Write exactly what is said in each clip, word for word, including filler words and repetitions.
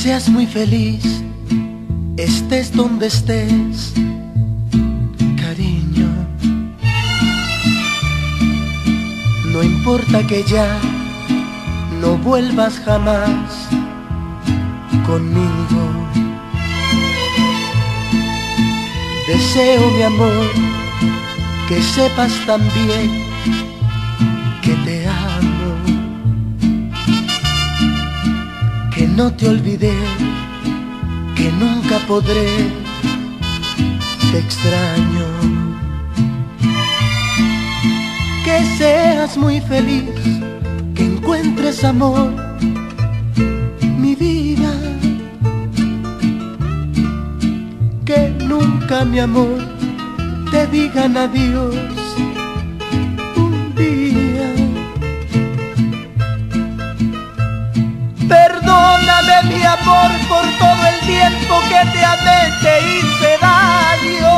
seas muy feliz, estés donde estés, cariño. No importa que ya no vuelvas jamás conmigo. Deseo, mi amor, que sepas también que te amo, que no te olvidé, que nunca podré, te extraño. Que seas muy feliz, que encuentres amor, mi vida. Que nunca, mi amor, te digan adiós un día. Perdóname, mi amor, por todo el tiempo que te amé, te hice daño.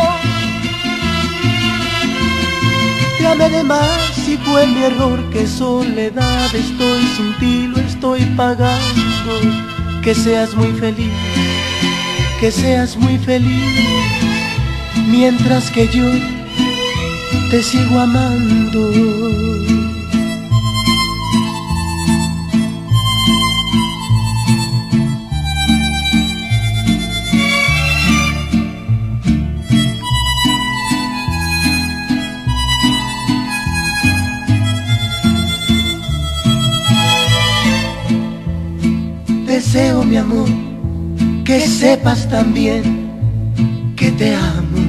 Te amé de más y fue mi error, que soledad estoy sin ti, lo estoy pagando. Que seas muy feliz, que seas muy feliz, mientras que yo te sigo amando. Deseo, mi amor, que sepas también que te amo,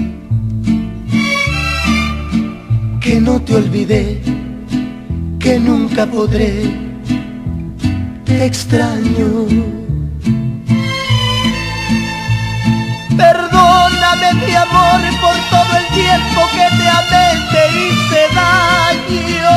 que no te olvidé, que nunca podré, te extraño. Perdóname, mi amor, por todo el tiempo que te amé, te hice daño.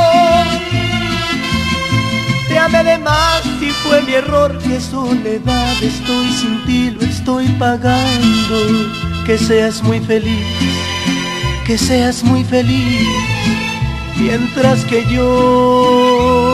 Te amé de más y fue mi error, que soledad estoy sin ti, lo estoy pagando. Que seas muy feliz, que seas muy feliz, mientras que yo